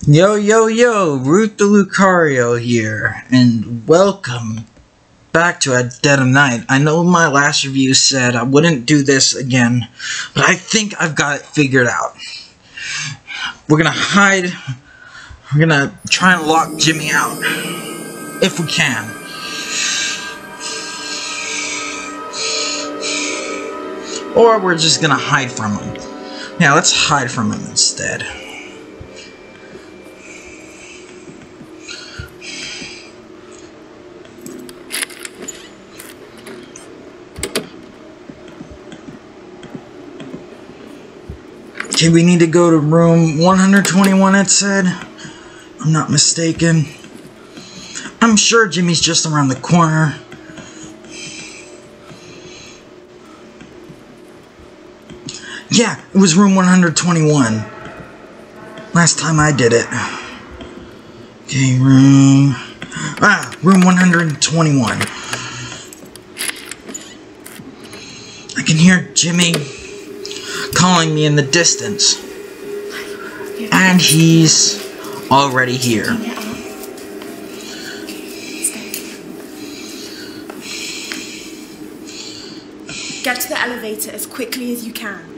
Yo, yo, yo, Ruth the Lucario here, and welcome back to At Dead of Night. I know my last review said I wouldn't do this again, but I think I've got it figured out. We're gonna hide, we're gonna try and lock Jimmy out, if we can. Or we're just gonna hide from him. Yeah, let's hide from him instead. Okay, we need to go to room 121, it said. I'm not mistaken. I'm sure Jimmy's just around the corner. Yeah, it was room 121. Last time I did it. Okay, room 121. I can hear Jimmy calling me in the distance. And he's already here. Get to the elevator as quickly as you can.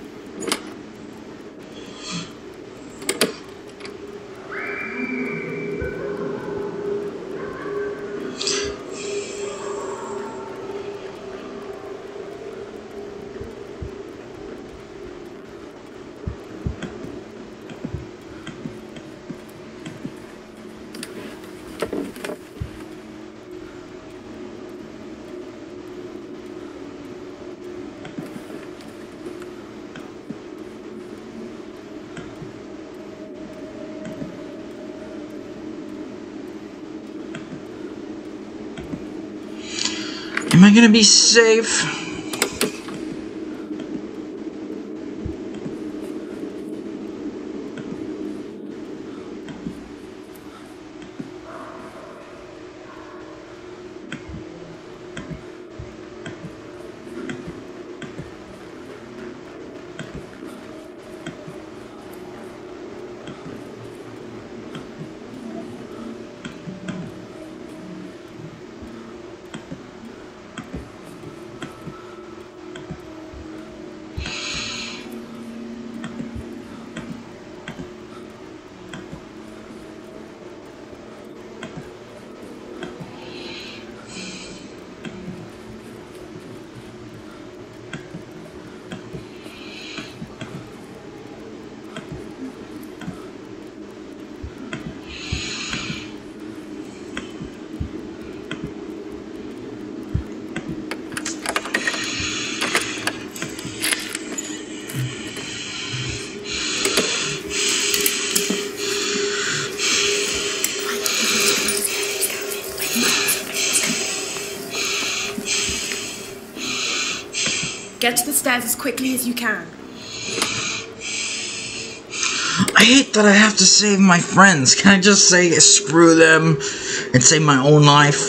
Am I gonna be safe? Get to the stairs as quickly as you can. I hate that I have to save my friends. Can I just say screw them and save my own life?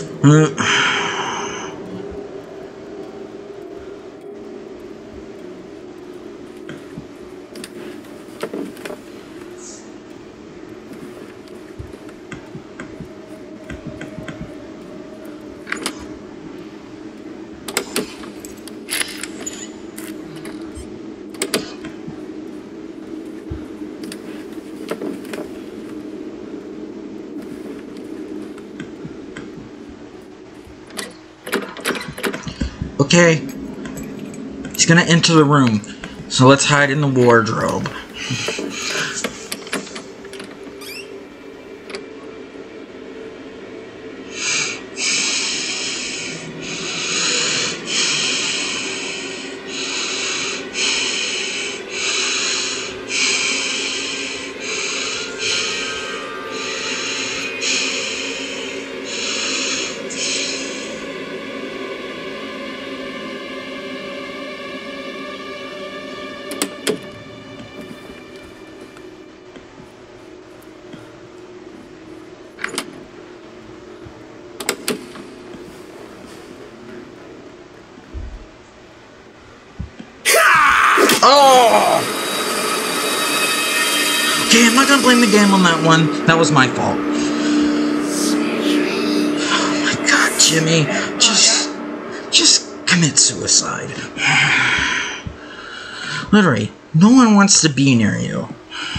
Okay, he's gonna enter the room, so let's hide in the wardrobe. Okay, I'm not gonna blame the game on that one. That was my fault. Oh my god, Jimmy. Just commit suicide. Literally, no one wants to be near you.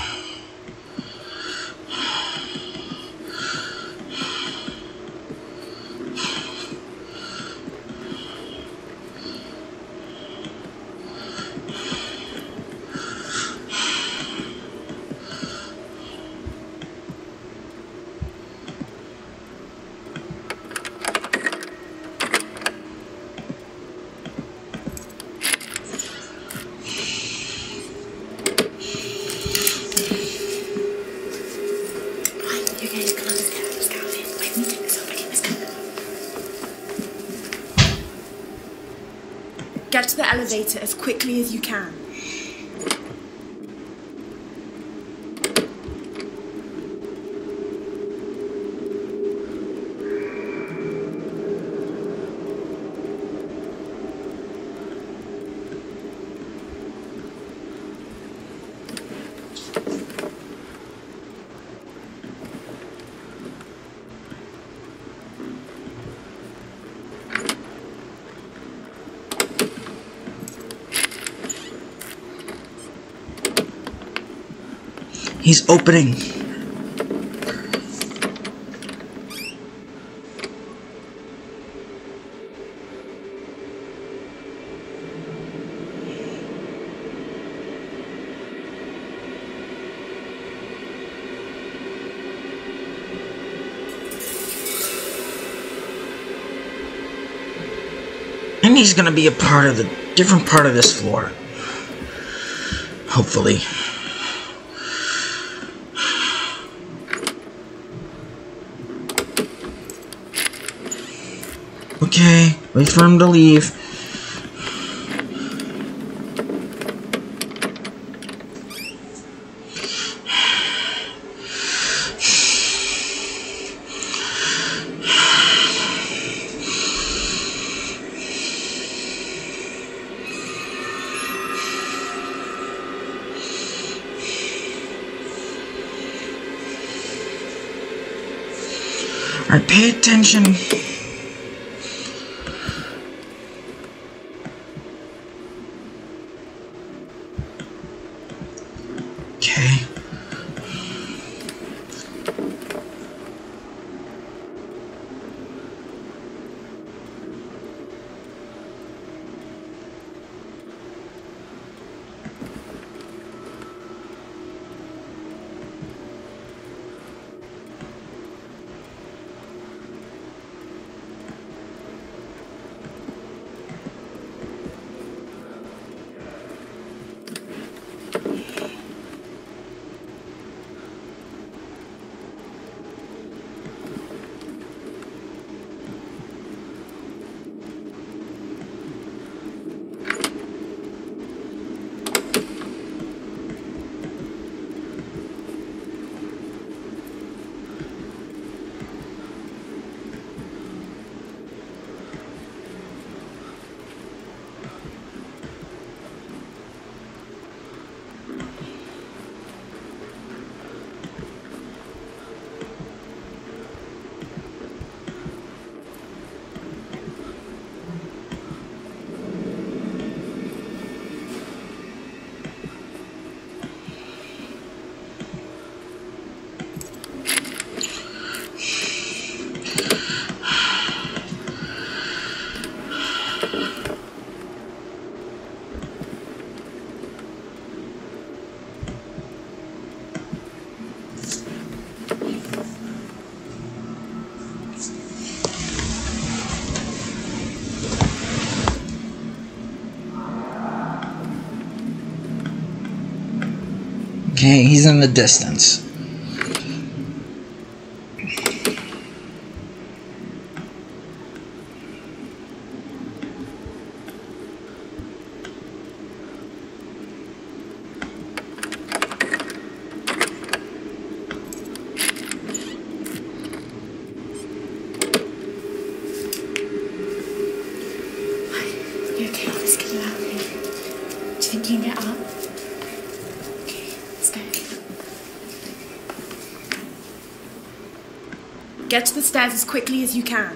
Get to the elevator as quickly as you can. He's opening. And he's gonna be a part of the different part of this floor. Hopefully. Okay, wait for him to leave. Alright, pay attention. Okay. Okay, he's in the distance. You okay? Let's get it out of here. Do you think you can get up? Okay, let's go. Get to the stairs as quickly as you can.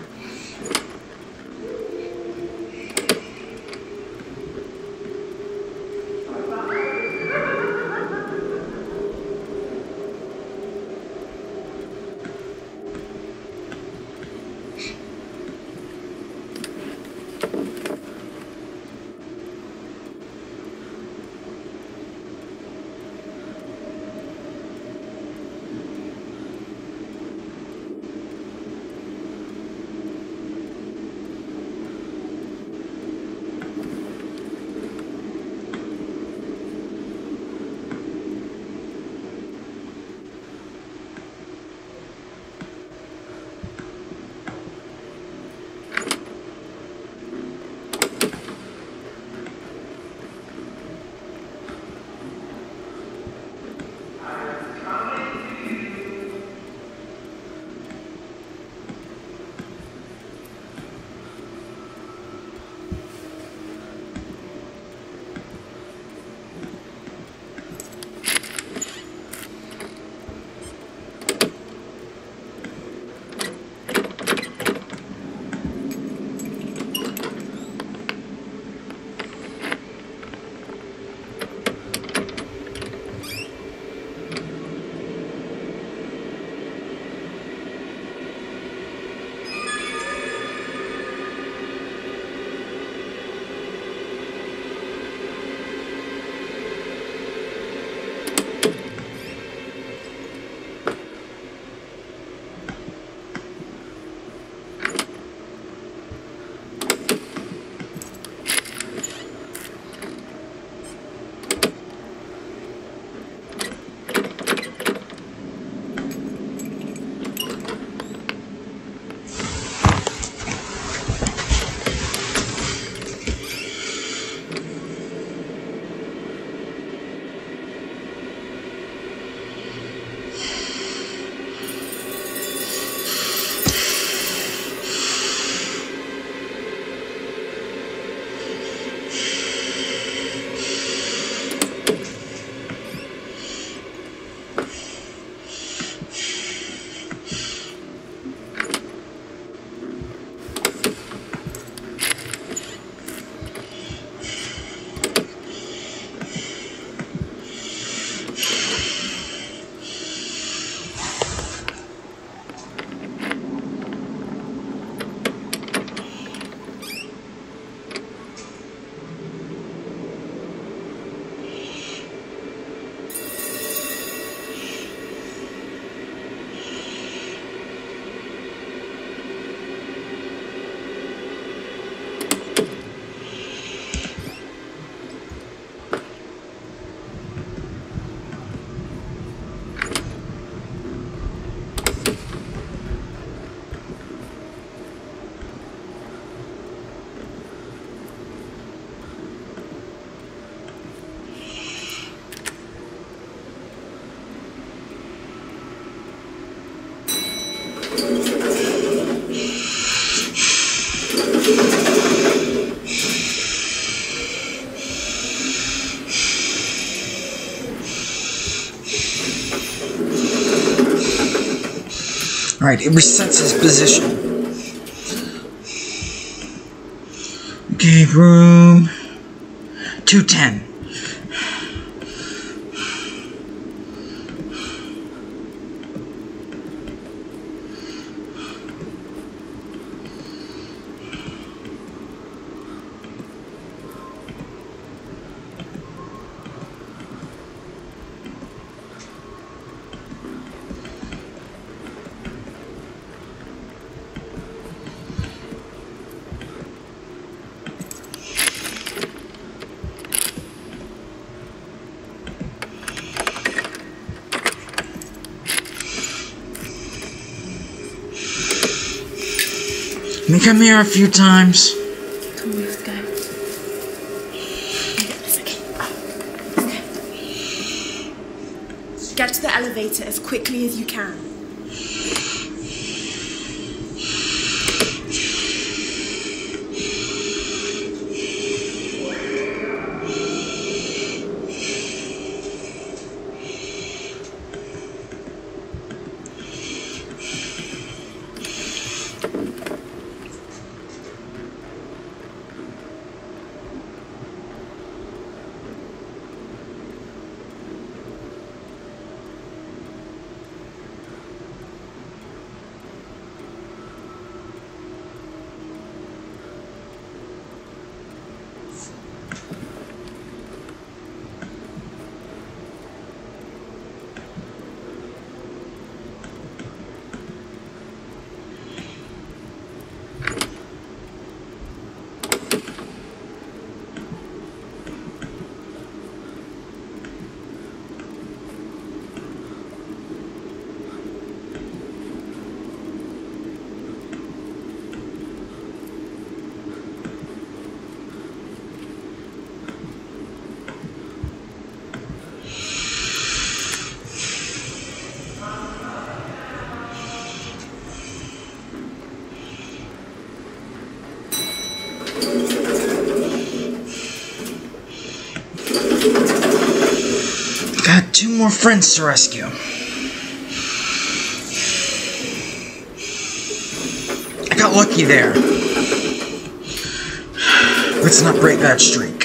Alright, it resets his position. Okay, room 210. Can you come here a few times? Come on, let's go. Okay. Get to the elevator as quickly as you can. 2 more friends to rescue. I got lucky there. Let's not break that streak.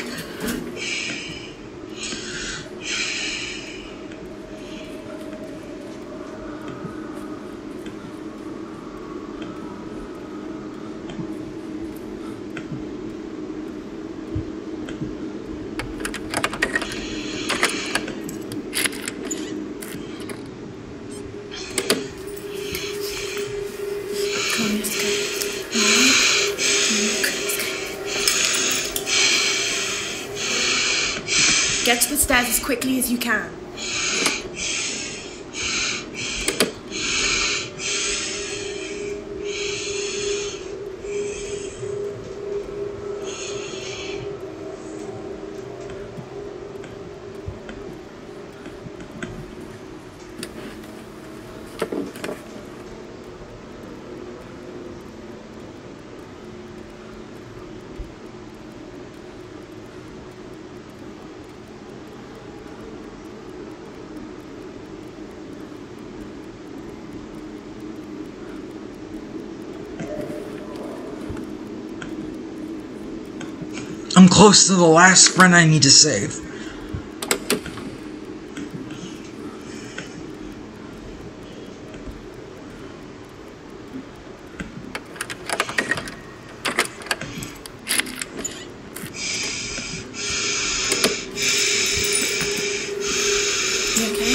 Get to the stairs as quickly as you can. I'm close to the last friend I need to save. You okay?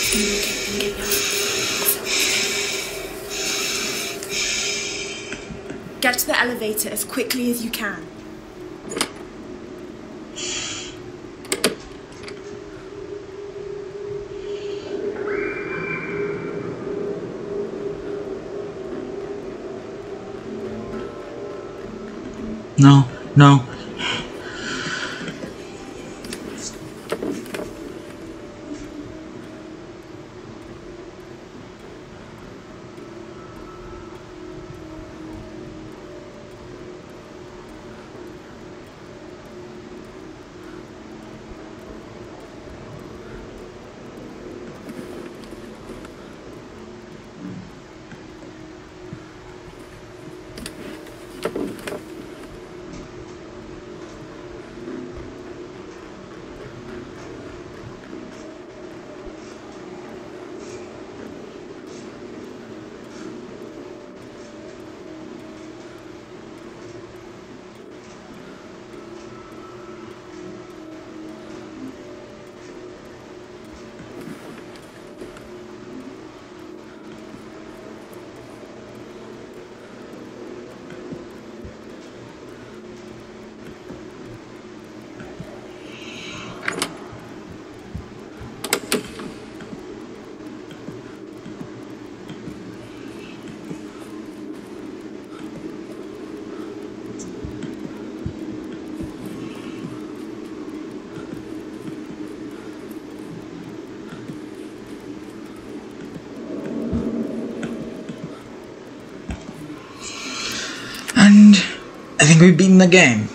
Get to the elevator as quickly as you can. No, no. And I think we've beaten the game.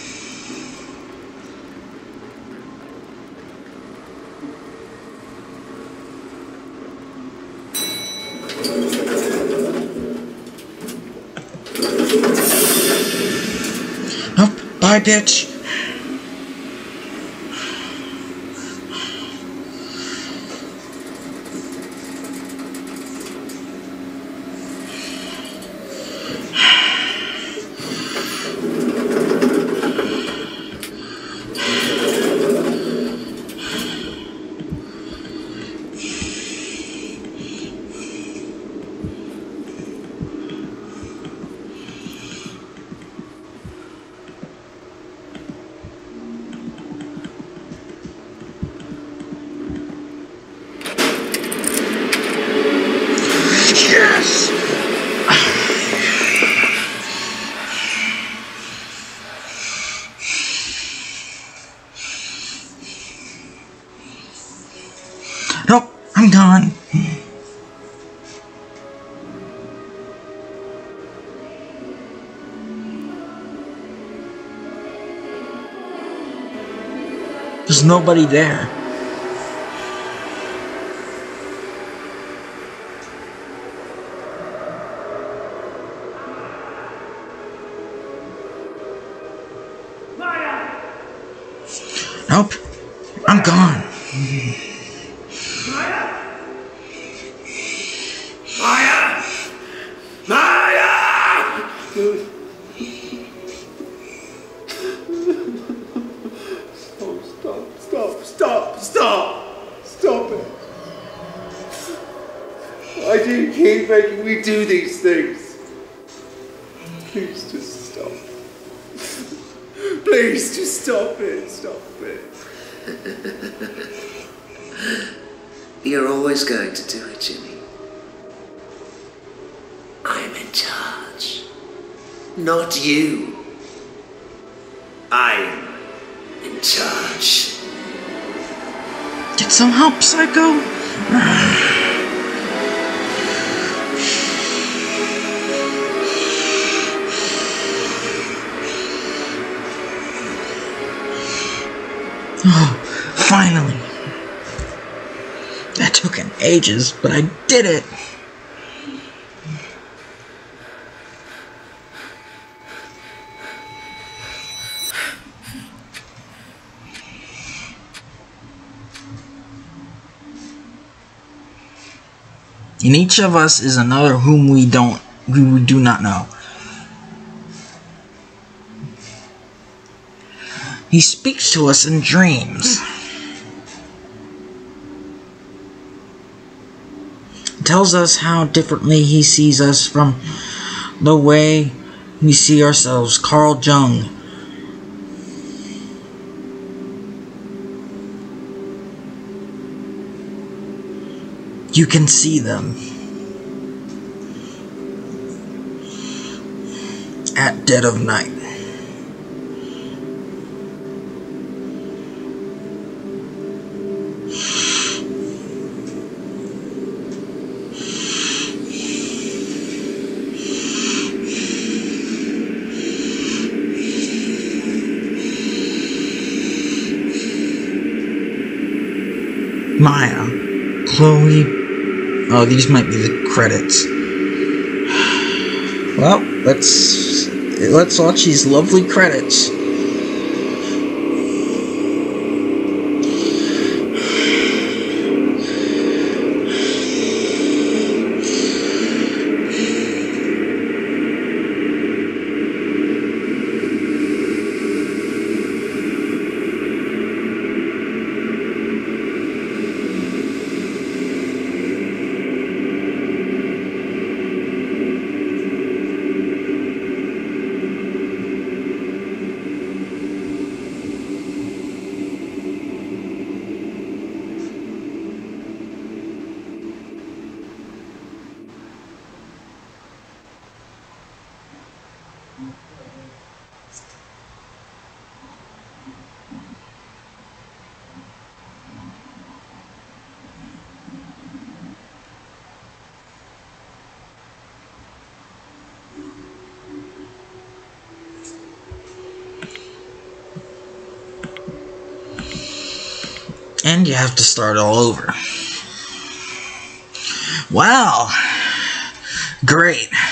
Nope, bye bitch. Yes! Nope, I'm gone. There's nobody there. Nope. I'm gone. Maya! Maya! Stop it. Why do you keep making me do these things? Please just stop. Please just stop it. Stop it. You're always going to do it, Jimmy. I'm in charge. Not you. I'm in charge. Get some help, Psycho! Oh, finally! That took an ages, but I did it! In each of us is another whom we do not know. He speaks to us in dreams. Tells us how differently he sees us from the way we see ourselves. Carl Jung. You can see them at dead of night. Maya, Chloe. Oh, these might be the credits. Well, let's watch these lovely credits. And you have to start all over. Wow. Great.